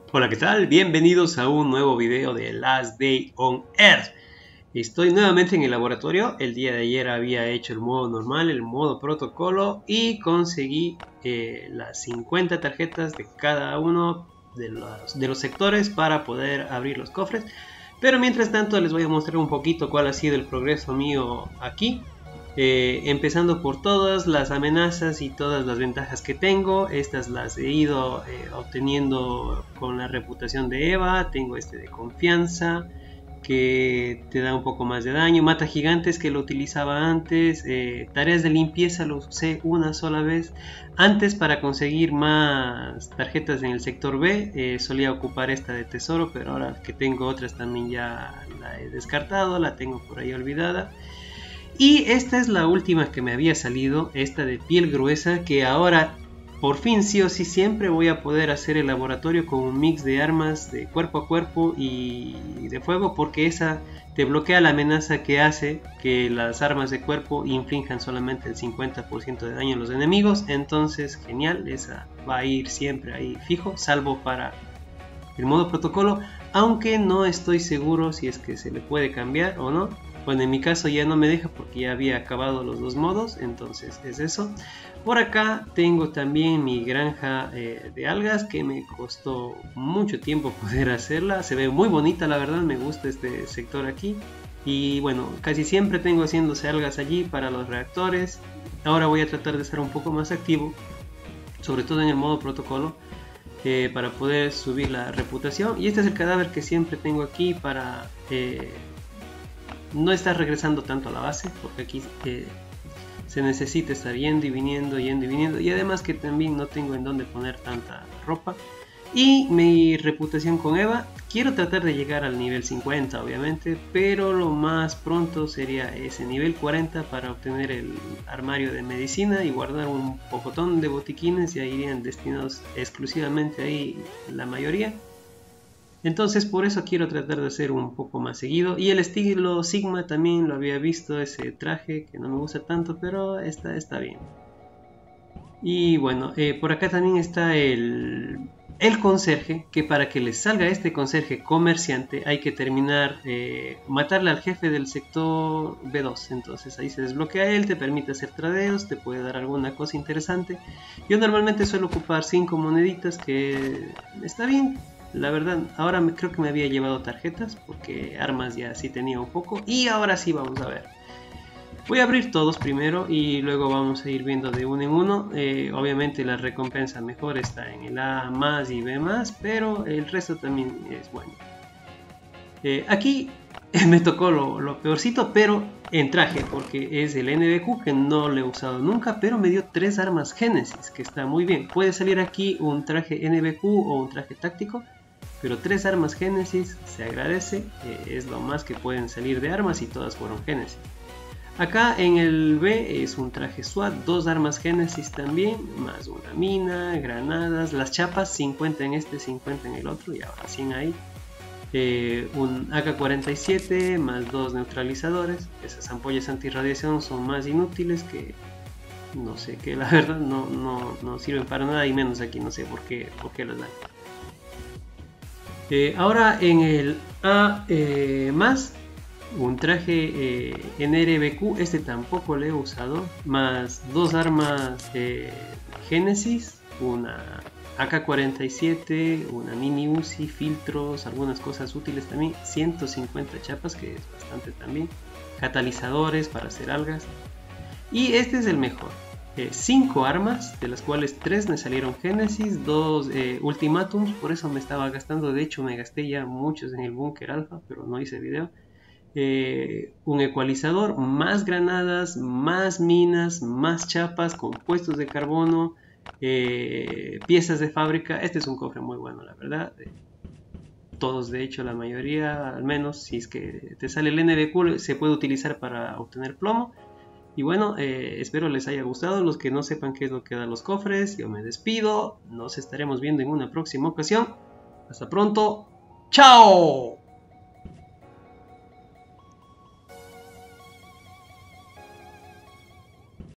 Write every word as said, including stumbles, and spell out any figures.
Hola, ¿qué tal? Bienvenidos a un nuevo video de Last Day on Earth. Estoy nuevamente en el laboratorio. El día de ayer había hecho el modo normal, el modo protocolo y conseguí eh, las cincuenta tarjetas de cada uno de los, de los sectores para poder abrir los cofres. Pero mientras tanto les voy a mostrar un poquito cuál ha sido el progreso mío aquí. Eh, empezando por todas las amenazas y todas las ventajas que tengo. Estas las he ido eh, obteniendo con la reputación de Eva. Tengo este de confianza que te da un poco más de daño. Mata gigantes, que lo utilizaba antes. Eh, tareas de limpieza lo usé una sola vez. Antes, para conseguir más tarjetas en el sector B, eh, solía ocupar esta de tesoro, pero ahora que tengo otras también ya la he descartado, la tengo por ahí olvidada. Y esta es la última que me había salido, esta de piel gruesa, que ahora por fin sí o sí siempre voy a poder hacer el laboratorio con un mix de armas de cuerpo a cuerpo y de fuego, porque esa te bloquea la amenaza que hace que las armas de cuerpo inflijan solamente el cincuenta por ciento de daño a los enemigos. Entonces genial, esa va a ir siempre ahí fijo, salvo para el modo protocolo, aunque no estoy seguro si es que se le puede cambiar o no. Bueno, en mi caso ya no me deja porque ya había acabado los dos modos, entonces es eso. Por acá tengo también mi granja eh, de algas, que me costó mucho tiempo poder hacerla. Se ve muy bonita, la verdad, me gusta este sector aquí. Y bueno, casi siempre tengo haciéndose algas allí para los reactores. Ahora voy a tratar de ser un poco más activo, sobre todo en el modo protocolo, eh, para poder subir la reputación. Y este es el cadáver que siempre tengo aquí para... Eh, no está regresando tanto a la base, porque aquí eh, se necesita estar yendo y viniendo, yendo y viniendo, y además que también no tengo en dónde poner tanta ropa. Y mi reputación con Eva, quiero tratar de llegar al nivel cincuenta obviamente, pero lo más pronto sería ese nivel cuarenta para obtener el armario de medicina y guardar un pocotón de botiquines. Ya irían destinados exclusivamente ahí la mayoría. Entonces por eso quiero tratar de hacer un poco más seguido. Y el estilo Sigma también lo había visto, ese traje que no me gusta tanto, pero está, está bien. Y bueno, eh, por acá también está el, el conserje, que para que les salga este conserje comerciante hay que terminar, eh, matarle al jefe del sector B dos. Entonces ahí se desbloquea él, te permite hacer tradeos, te puede dar alguna cosa interesante. Yo normalmente suelo ocupar cinco moneditas, que está bien. La verdad, ahora me, creo que me había llevado tarjetas, porque armas ya sí tenía un poco. Y ahora sí vamos a ver. Voy a abrir todos primero y luego vamos a ir viendo de uno en uno. Eh, obviamente la recompensa mejor está en el A más y B más, pero el resto también es bueno. Eh, aquí me tocó lo, lo peorcito, pero en traje, porque es el N B Q, que no lo he usado nunca, pero me dio tres armas Génesis, que está muy bien. Puede salir aquí un traje N B Q o un traje táctico, pero tres armas Génesis se agradece. Eh, es lo más que pueden salir de armas y todas fueron Génesis. Acá en el B es un traje SWAT, dos armas Génesis también, más una mina, granadas, las chapas, cincuenta en este, cincuenta en el otro, y ahora cien ahí. Eh, un A K cuarenta y siete más dos neutralizadores. Esas ampollas antirradiación son más inútiles que... no sé, que la verdad no, no, no sirven para nada, y menos aquí, no sé por qué, por qué los dan. Eh, ahora en el A eh, más, un traje eh, N R B Q, este tampoco lo he usado, más dos armas eh, Génesis, una A K cuarenta y siete, una mini Uzi, filtros, algunas cosas útiles también, ciento cincuenta chapas, que es bastante también, catalizadores para hacer algas. Y este es el mejor, cinco eh, armas, de las cuales tres me salieron Génesis, dos eh, Ultimátums, por eso me estaba gastando, de hecho me gasté ya muchos en el búnker alfa, pero no hice video. Eh, un ecualizador, más granadas, más minas, más chapas, compuestos de carbono, eh, piezas de fábrica. Este es un cofre muy bueno, la verdad. Eh, todos, de hecho, la mayoría, al menos, si es que te sale el N B Q, se puede utilizar para obtener plomo. Y bueno, eh, espero les haya gustado. Los que no sepan qué es lo que dan los cofres, yo me despido. Nos estaremos viendo en una próxima ocasión. Hasta pronto. ¡Chao!